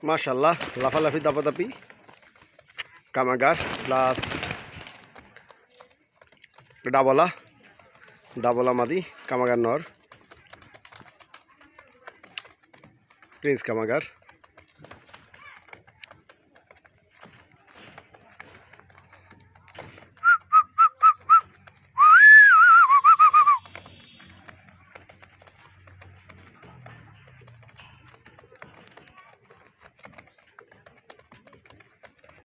মাশাআল্লাহ লাফালাফি দাপাদাপি কামাগার প্লাস ডাবলা মাদি কামাগার নর প্রিন্স কামাগার।